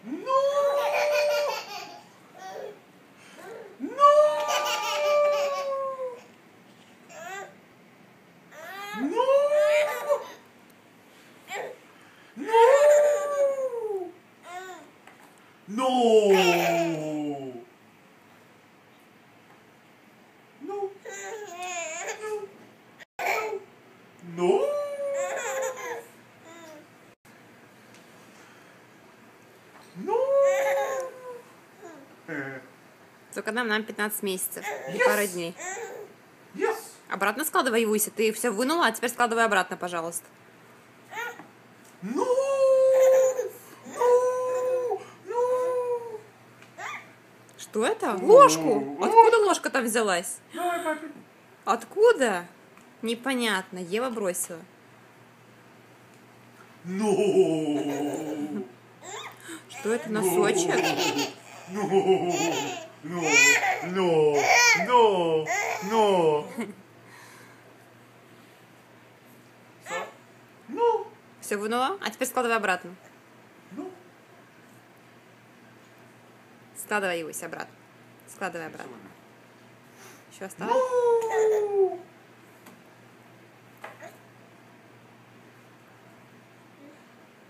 No! No! No! No! No! No! No! No! Только нам 15 месяцев и Yes! пара дней. Yes! Обратно складывай, Юся. Ты все вынула, а теперь складывай обратно, пожалуйста. No! No! No! Что это? Ложку? Откуда ложка-то взялась? Давай, папе. Откуда? Непонятно. Ева бросила. No! Что это, носочек? No! No! No! No! No! No! Все вынула? А теперь складывай обратно. No! Складывай, Юся, обратно. Складывай обратно. Еще осталось? No!